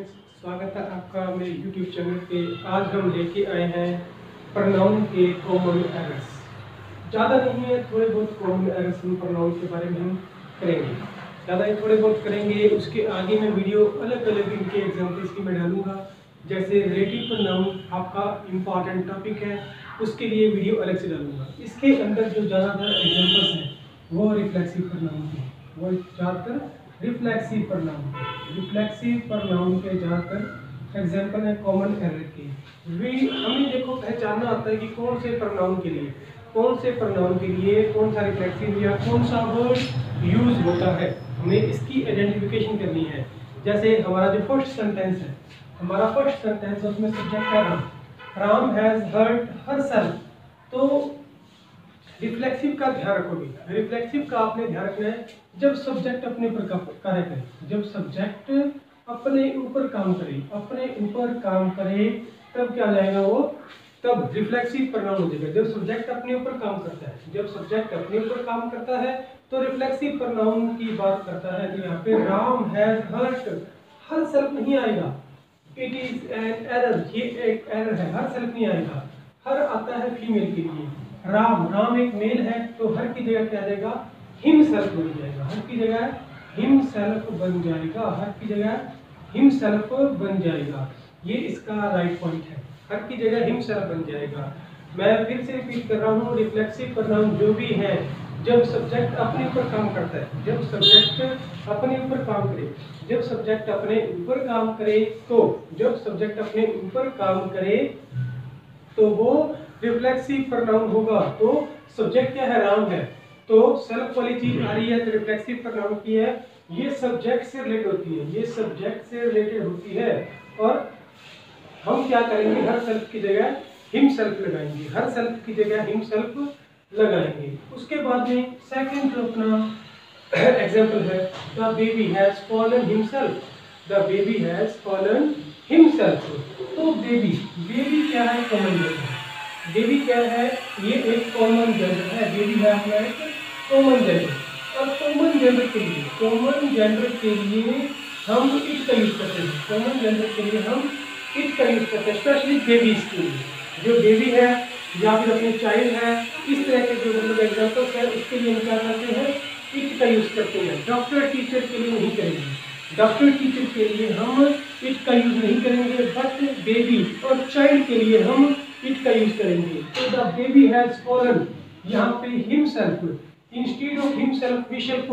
Friends, स्वागत है आपका मेरे यूट्यूब चैनल पे। आज हम लेके आए हैं प्रोनाउन के कॉमन एरर्स। ज़्यादा नहीं है, थोड़े बहुत कॉमन एरर्स हम प्रोनाउन के बारे में हम करेंगे। ज़्यादा ही थोड़े बहुत करेंगे, उसके आगे मैं वीडियो अलग अलग इनके एग्जाम्पल्स की मैं डालूंगा। जैसे रिलेटिव प्रोनाउन आपका इम्पॉर्टेंट टॉपिक है, उसके लिए वीडियो अलग से डालूंगा। इसके अंदर जो ज़्यादातर एग्जाम्पल्स हैं वो रिफ्लेक्सिव प्रोनाउन के, वो ज़्यादातर रिफ्लेक्सिव प्रोनाउन के ज़्यादातर एग्जाम्पल है कॉमन एरर के। हमें देखो पहचानना होता है कि कौन से प्रोनाउन के लिए कौन सा रिफ्लेक्सिव या कौन सा वर्ड यूज होता है, हमें इसकी आइडेंटिफिकेशन करनी है। जैसे हमारा जो फर्स्ट सेंटेंस है उसमें सब्जेक्ट है राम हैज हर्ट हरसेल्फ। तो रिफ्लेक्सिव का ध्यान रखोगे, रिफ्लेक्सिव का आपने ध्यान रखना है जब सब्जेक्ट अपने ऊपर कार्य करे, जब सब्जेक्ट अपने ऊपर काम करे तब क्या जाएगा वो, तब रिफ्लेक्सिव प्रोनाउन हो जाएगा। जब सब्जेक्ट अपने ऊपर काम करता है तो रिफ्लेक्सिव प्रोनाउन की बात करता है। तो यहाँ पे Ram has hurt, herself नहीं आएगा, इट इज एन एरर, ये एक एरर है, हर सेल्फ नहीं आएगा। हर आता है फीमेल के लिए, राम एक मेल है तो हर की जगह क्या आ जाएगा, हिम सेल्फ बन जाएगा, हर की जगह हिम सेल्फ बन जाएगा। ये इसका राइट पॉइंट है, हर की जगह हिम सेल्फ बन जाएगा। मैं फिर से रिपीट कर रहा हूँ, रिफ्लेक्सिव प्रोनाउन जो भी है जब सब्जेक्ट अपने ऊपर काम करता है, जब सब्जेक्ट अपने ऊपर काम करे तो वो रिफ्लेक्सिव प्रोनाउन होगा। तो सब्जेक्ट क्या है, राम है, तो सेल्फ वाली चीज आ रही है तो रिफ्लेक्सिव प्रोनाउन की है, ये सब्जेक्ट से रिलेटेड होती है। और हम क्या करेंगे, हर सेल्फ की जगह हिम सेल्फ लगाएंगे। उसके बाद में सेकंड जो अपना एग्जांपल है, the baby has fallen himself. तो बेबी क्या है, कॉमन जेंडर। बेबी क्या है, ये एक कॉमन जेंडर है, बेबी है अपना एक कॉमन जेंडर। और कॉमन जेंडर के लिए हम इट का यूज करते हैं, स्पेशली बेबीज के लिए। जो बेबी है या फिर अपने चाइल्ड है, इस तरह के जो मतलब एग्जाम्पल्स है उसके लिए हम क्या करते हैं, इट का यूज करते हैं। डॉक्टर टीचर के लिए नहीं करेंगे, डॉक्टर टीचर के लिए हम इट का यूज नहीं करेंगे, बट बेबी और चाइल्ड के लिए हम इट का यूज करेंगे। तो द बेबी हैज फॉलन, यहाँ पे himself, instead of himself we shall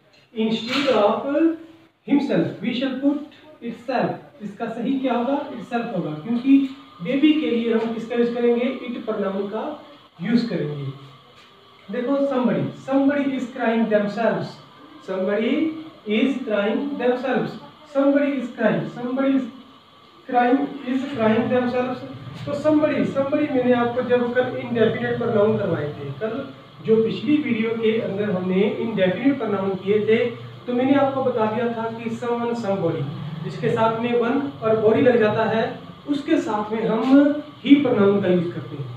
put itself. इसका सही क्या होगा, इटसेल्फ होगा, क्योंकि बेबी के लिए हम किसका यूज करेंगे, इट प्रोनाउन का यूज करेंगे। देखो somebody is crying themselves, somebody is crying themselves। तो somebody मैंने आपको जब कल इंडेफिनिट प्रोनाउन करवाए थे, कल जो पिछली वीडियो के अंदर हमने इंडेफिनिट प्रोनाउन किए थे, तो मैंने आपको बता दिया था कि someone somebody जिसके साथ में वन और बॉडी लग जाता है, उसके साथ में हम ही प्रोनाउन का यूज करते हैं,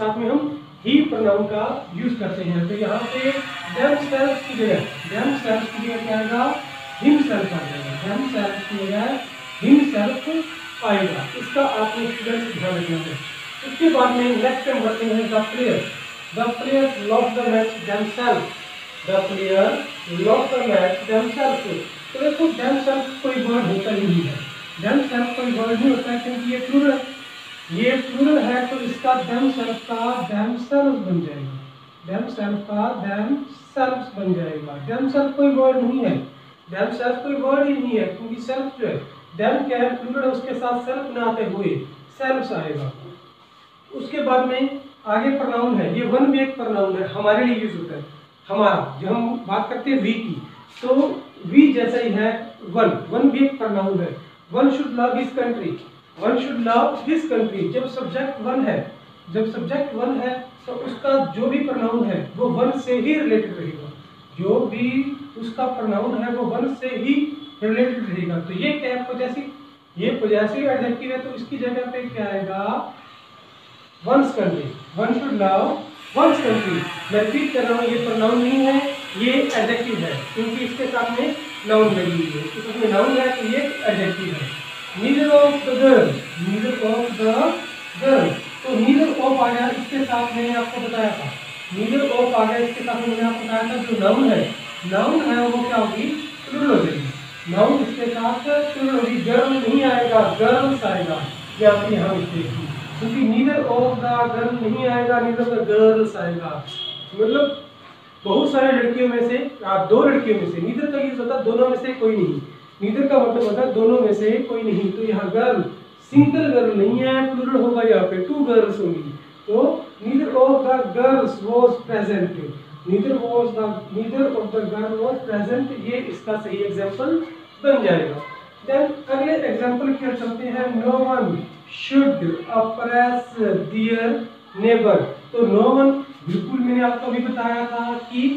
तो यहाँ पे themselves की जगह क्या आएगा, हिमसेल्फ आ जाएगा, हिमसेल्फ आएगा। इसका आपने स्टूडेंट्स ध्यान रखना है। उसके बाद में नेक्स्ट हम बढ़ते हैं, the players lost the match themselves. तो देखो देमसेल्फ कोई वर्ड होता ही नहीं है, क्योंकि ये प्लूरल है, तो इसका देमसेल्फ का देमसेल्व्स बन जाएगा। देमसेल्फ कोई वर्ड नहीं है, क्योंकि सेल्फ जो है, देम क्या है, प्लूरल है, उसके साथ सेल्फ ना आते हुए सेल्फ्स आएगा। उसके बाद में आगे प्रोनाउन है, ये वन वे प्रोनाउन है, हमारे लिए यूज होता है। हमारा जब हम बात करते हैं वी की, तो वी जैसा ही है, वन वे प्रोनाउन है। One should love his country. जब सब्जेक्ट वन है तो उसका जो भी प्रोनाउन है वो वन से ही रिलेटेड रहेगा, तो ये क्या है, पॉजेसिव एडजेक्टिव है, तो इसकी जगह पे क्या आएगा, one's country, one should love one's country. मैं रिपीट कर रहा हूँ, ये प्रोनाउन नहीं है, ये एडजेक्टिव है, क्योंकि इसके साथ में नाउन लगी हुई है, इसमें नाउन है तो ये एडजेक्टिव है। Neither of the girl, neither of the girl. तो नीदर ऑफ आ गया, इसके साथ मैंने आपको बताया था, नीदर ऑफ आ गया इसके साथ मैंने आपको बताया था जो नाउन है वो क्या होगी, प्लूरल हो जाएगी। नाउन इसके साथ प्लूरल होगी, गर्ल नहीं आएगा, गर्ल्स आएगा। यहाँ पे यहाँ मिस्टेक थी, क्योंकि नीदर ऑफ द गर्ल नहीं आएगा, नीदर द गर्ल्स आएगा। मतलब बहुत सारे लड़कियों में से, दो लड़कियों में से, नीदर का यूज होता है दोनों में से कोई नहीं, नीदर का मतलब होता है दोनों में से कोई नहीं। तो यहाँ गर्ल सिंगल गर्ल नहीं है, प्लूरल होगा, यहाँ पे टू गर्ल्स होंगी। तो neither of the girls was present, neither of the girl was present, ये इसका सही एग्जांपल बन जाएगा। देन अगले एग्जांपल की ओर चलते हैं। No one should oppress their neighbour. तो नो वन बिल्कुल मैंने आपको अभी बताया था कि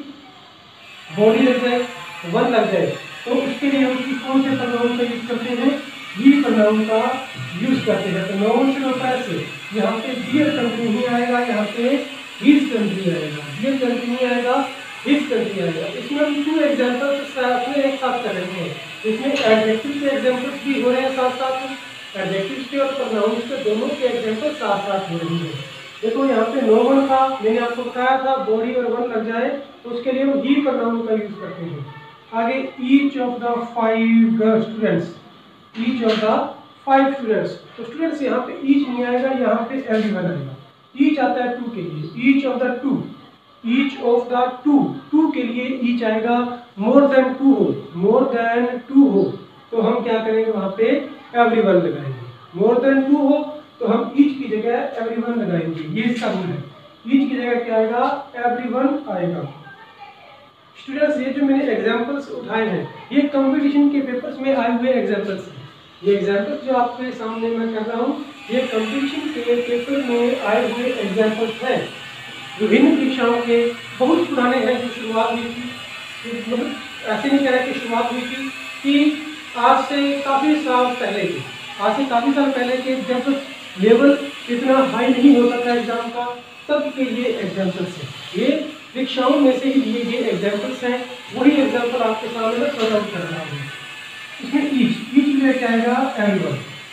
बॉडी लग जाए, वन लग जाए, तो उसके लिए हम कौन से प्रोनाउन का यूज करते हैं, ही प्रोनाउन का यूज करते हैं। तो नो वन शुड अप्रेस, यहाँ पे डियर कंट्री नहीं आएगा, यहाँ पे हिज कंट्री आएगा, डियर कंट्री नहीं आएगा, हिज कंट्री आएगा। इसमें हम टू एग्जांपल्स अपने एक साथ कर रहे हैं, इसमें एडजेक्टिव के एग्जांपल्स भी हो रहे हैं साथ साथ, एडजेक्टिव के और प्रोनाउंस के दोनों के एग्जांपल साथ साथ हो रही है। देखो यहाँ पे नो वन था, मैंने आपको बताया था बॉडी और वन लग जाए तो उसके लिए हम ही प्रोनाउन का यूज करते हैं। आगे each of the 5 students, each of the 5 students, तो स्टूडेंट्स यहाँ पे ईच नहीं आएगा, यहाँ पे एवरीवन आएगा। ईच आता है टू के लिए, each of the two, each of the two के लिए ईच आएगा। मोर देन टू हो, मोर देन टू हो तो हम क्या करेंगे, वहां पे एवरीवन लगाएंगे। मोर देन टू हो तो हम ईच की जगह एवरीवन लगाएंगे, ये इसका रूल है। ईच की जगह क्या आएगा, एवरीवन आएगा। स्टूडेंट्स ये जो मैंने एग्जांपल्स उठाए हैं ये कंपटीशन के पेपर्स में आए हुए एग्जांपल्स हैं। ये एग्जांपल्स जो आपके सामने मैं कर रहा हूँ ये कंपटीशन के पेपर में आए हुए एग्जांपल्स हैं, विभिन्न परीक्षाओं के, बहुत पुराने हैं, जो शुरुआत हुई थी, मतलब ऐसे नहीं कह रहा कि शुरुआत हुई थी, कि आज से काफ़ी साल पहले के, आज से काफ़ी साल पहले के जब लेवल इतना हाई नहीं होता था एग्जाम का, तब के ये एग्जाम्पल्स हैं। ये परीक्षाओं में से ही लिए गए एग्जाम्पल्स हैं, वही एग्जाम्पल आपके सामने मैं सॉल्व आउट कर रहा हूँ। इसमें ईच की जगह क्या आएगा, एवरीवन,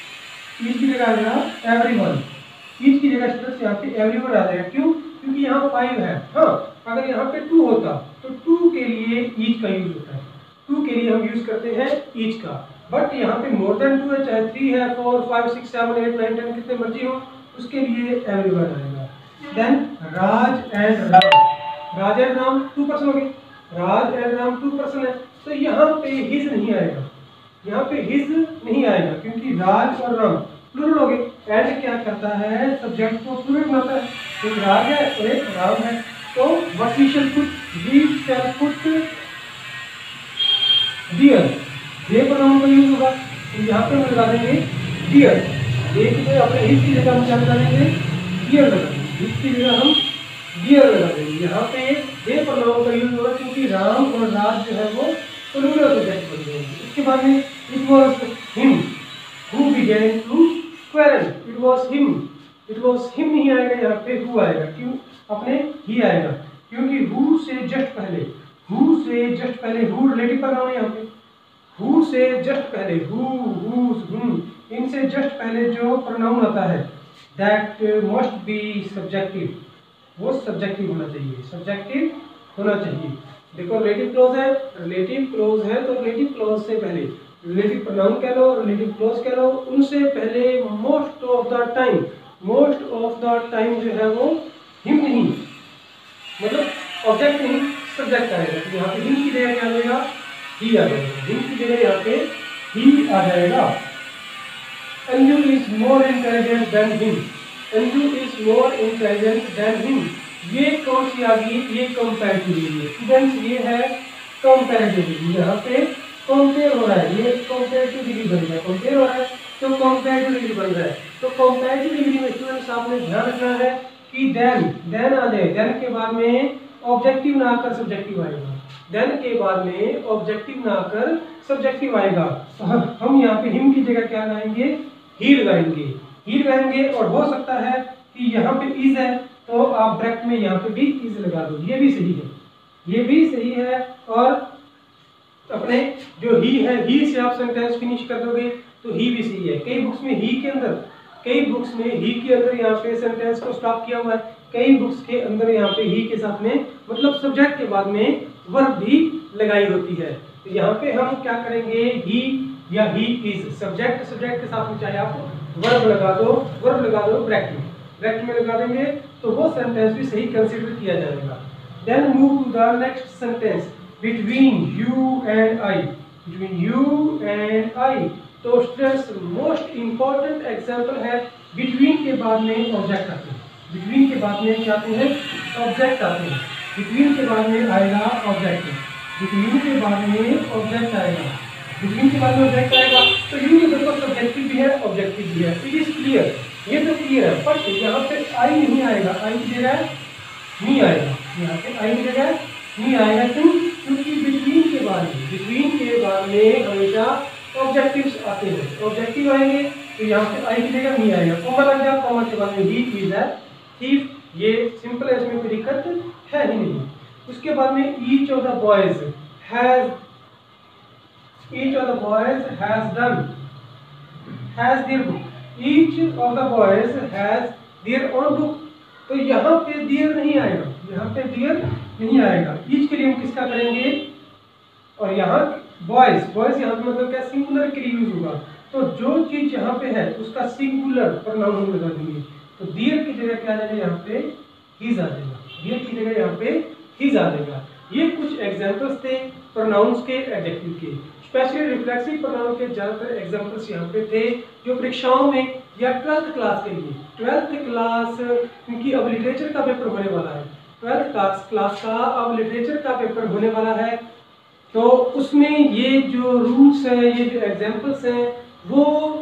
ईच की जगह आएगा एवरीवन, ईच की जगह स्टूडेंट्स यहाँ पे एवरीवन आ जाएगा। क्यों, क्योंकि यहाँ 5 है। हाँ, अगर यहाँ पे 2 होता तो 2 के लिए ईच का यूज होता है, 2 के लिए हम यूज करते हैं ईच का, बट यहाँ पे मोर देन 2 है, चाहे 3 है, 4, 5, 6, 7, 8, 9, 10 कितने मर्जी हो, उसके लिए एवरीवन आएगा। Then Raj and Ram, Raj and Ram 2 person हो गए, राज एंड राम 2 पर्सन है, तो यहाँ पे हिज नहीं आएगा, यहाँ पे हिज नहीं आएगा, क्योंकि राज और राम प्लूरल हो गए। एंड क्या करता है, सब्जेक्ट को प्लूरल बनाता है, एक राज है और एक राम है। तो what we shall put, we shall put their, ये प्रोनाउन का यूज होगा, तो यहाँ पे हम लगा देंगे डियर, एक जो अपने हिज की जगह हम क्या लगा देंगे, डियर लगा देंगे, हिज की जगह हम डियर लगा देंगे। यहाँ पे ये प्रोनाउन का यूज होगा क्योंकि राम और राज जो है वो प्लूरल सब्जेक्ट बन जाएंगे। इसके बाद में it was him who began to quarrel, it was him, it was him नहीं आएगा, यहाँ पे हु आएगा। क्यों, अपने ही आएगा, क्योंकि हु से जस्ट पहले, हु से जस्ट पहले, हु रिलेटिव प्रोनाउन है यहाँ पे, हु से जस्ट पहले, हु, हुज, हुम, इनसे जस्ट पहले जो प्रोनाउन आता है दैट मस्ट बी सब्जेक्टिव, वो सब्जेक्टिव होना चाहिए, सब्जेक्टिव होना चाहिए। देखो रिलेटिव क्लॉज है, रिलेटिव क्लॉज है तो रिलेटिव क्लॉज से पहले रिलेटिव प्रोनाउन कह लो, रिलेटिव क्लॉज कह लो, उनसे पहले most of the time, most of the time जो है वो हिम नहीं, मतलब ऑब्जेक्ट नहीं, सब्जेक्ट आएगा। तो यहाँ पे हिम की जगह क्या आ जाएगा, ही आ जाएगा, हिम की जगह यहाँ पे ही आ जाएगा। Anju is more intelligent than him, Anju is more intelligent than him, ये कौन सी आ गई, ये कंपैरेटिवली स्टूडेंट्स, ये है कंपैरेटिवली, यहाँ पे कंपेयर हो रहा है, ये कंपैरेटिव डिग्री बन रहा है, कंपेयर हो रहा है तो कंपैरेटिव डिग्री बन रहा है। तो कंपैरेटिव डिग्री में स्टूडेंट्स आपने ध्यान रखना है कि देन आ जाए, देन के बाद में ऑब्जेक्टिव ना आकर सब्जेक्टिव आएगा, देन के बाद में ऑब्जेक्टिव ना आकर सब्जेक्टिव आएगा। तो हम यहाँ पे हिम की जगह क्या लगाएंगे, ही लगाएंगे, ही लगाएंगे। और हो सकता है कि यहाँ पे इज है तो आप ब्रैकेट में यहाँ पे भी इज लगा दो, ये भी सही है, ये भी सही है। और अपने जो ही है, ही से आप सेंटेंस फिनिश कर दोगे तो ही भी सही है। कई बुक्स में ही के अंदर यहाँ पे सेंटेंस को स्टॉप किया हुआ है, कई बुक्स के अंदर यहाँ पे ही के साथ में मतलब सब्जेक्ट के बाद में वर्ब भी लगाई होती है। तो यहाँ पे हम क्या करेंगे, ही या ही इज, सब्जेक्ट के साथ में चाहे आप वर्ब लगा दो ब्रैकेट में लगा देंगे तो वो सेंटेंस भी सही कंसीडर किया जाएगा। Then move to the next sentence, between you and I. तो स्टूडेंट्स मोस्ट इंपॉर्टेंट एग्जांपल है बिटवीन के बाद में ऑब्जेक्ट आते हैं, बिटवीन के बाद में क्या आते हैं, ऑब्जेक्ट आते हैं। बिटवीन के बाद में आएगा ऑब्जेक्ट, बिटवीन के बाद में ऑब्जेक्ट आएगा, बिटवीन के बाद में ऑब्जेक्ट आएगा। तो यू के बिल्कुल सब्जेक्टिव भी है ऑब्जेक्टिव भी है। इट इज क्लियर, ये तो क्लियर है। बट यहाँ पे आई नहीं आएगा, आई की जगह नहीं आएगा, यहाँ पे आई की जगह नहीं आएगा। क्यों? क्योंकि बिटवीन के बाद में हमेशा ऑब्जेक्टिव्स आते हैं, ऑब्जेक्टिव आएंगे तो यहाँ पे आई की जगह नहीं आएगा। कॉमा लग जाए, कॉमा के बाद में ही इज है थीफ, ये सिंपल है, इसमें कोई दिक्कत है ही नहीं। उसके बाद में each of the boys has done has their book, each of the boys has their own book. तो यहाँ पे देयर नहीं आएगा, यहाँ पे देयर नहीं आएगा। ईच के लिए हम किसका करेंगे, और यहाँ बॉयज यहाँ पे मतलब क्या, सिंगुलर के लिए यूज होगा। तो जो चीज यहाँ पे है उसका सिंगुलर प्रोनाउन हम लगा देंगे। तो देयर की जगह क्या आ जाएगा, यहाँ पे हिज आ जाएगा, देयर की जगह यहाँ पे हिज आ जाएगा। ये कुछ एग्जांपल्स थे प्रोनाउंस के, एडजेक्टिव के। स्पेशली रिफ्लेक्सिव प्रोनाउन के ज्यादातर एग्जांपल्स यहाँ पे थे जो परीक्षाओं में या 12th क्लास के लिए, 12th क्लास क्योंकि अब लिटरेचर का पेपर होने वाला है, 12th क्लास का अब लिटरेचर का पेपर होने वाला है। तो उसमें ये जो रूल्स हैं, ये जो एग्जांपल्स हैं, वो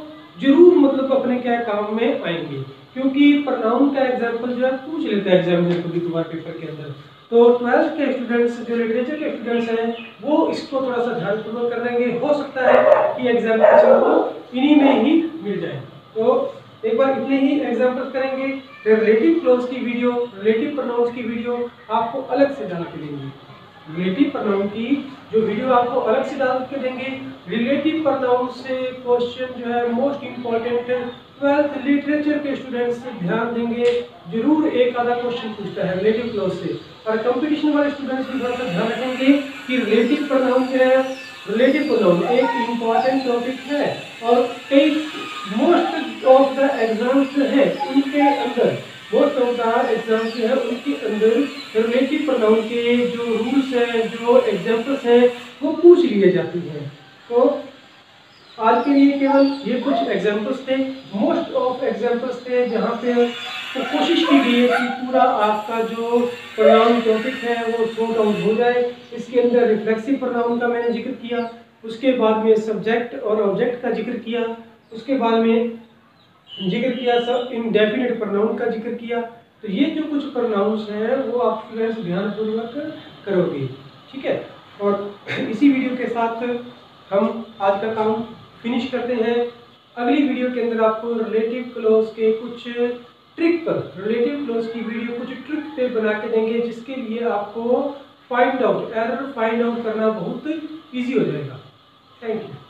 जरूर मतलब अपने क्या काम में आएंगे, क्योंकि प्रोनाउन का एग्जांपल जो है पूछ लेता है एग्जामिनर कभी कभार पेपर के अंदर। तो 12th के स्टूडेंट्स, जो लिटरेचर के स्टूडेंट्स हैं, वो इसको थोड़ा सा ध्यानपूर्वक कर लेंगे। हो सकता है कि एग्जामिनेशन को इन्हीं में ही मिल जाए। तो एक बार इतने ही एग्जांपल्स करेंगे, फिर रिलेटिव क्लॉज की वीडियो, रिलेटिव प्रोनाउंस की वीडियो आपको अलग से डाल के देंगे। रिलेटिव प्रोनाउन की जो वीडियो आपको अलग से डाल के देंगे। रिलेटिव प्रोनाउन से क्वेश्चन जो है मोस्ट इंपॉर्टेंट 12th लिटरेचर के स्टूडेंट्स ध्यान देंगे, जरूर एक आधा क्वेश्चन पूछता है रिलेटिव क्लॉज से। और कंपटीशन वाले स्टूडेंट्स भी थोड़ा सा ध्यान रखेंगे कि रिलेटिव प्रोनाउन जो है, रिलेटिव प्रोनाउन एक इंपॉर्टेंट टॉपिक है और कई मोस्ट ऑफ द एग्जाम्स जो है उनके अंदर, मोस्ट ऑफ द एग्जाम्स जो है उनके अंदर रिलेटिव प्रोनाउन के जो रूल्स हैं, जो एग्जांपल्स हैं, वो पूछ लिए जाती हैं। तो आज के लिए केवल ये कुछ एग्जांपल्स थे, मोस्ट ऑफ एग्जांपल्स थे जहाँ पे तो कोशिश की गई है कि पूरा आपका जो प्रोनाउन टॉपिक है वो सॉर्ट आउट हो जाए। इसके अंदर रिफ्लेक्सिव प्रोनाउन का मैंने जिक्र किया, उसके बाद में सब्जेक्ट और ऑब्जेक्ट का जिक्र किया, उसके बाद में जिक्र किया सब इंडेफिनिट प्रोनाउन का जिक्र किया। तो ये जो कुछ प्रोनाउंस हैं वो आप स्टूडेंट्स ध्यानपूर्वक करोगे, ठीक है। और इसी वीडियो के साथ हम आज का काम फिनिश करते हैं। अगली वीडियो के अंदर आपको रिलेटिव क्लॉज के कुछ ट्रिक पर, रिलेटिव क्लॉज की वीडियो कुछ ट्रिक पे बना के देंगे, जिसके लिए आपको find out, error find out करना बहुत ईजी हो जाएगा। Thank you.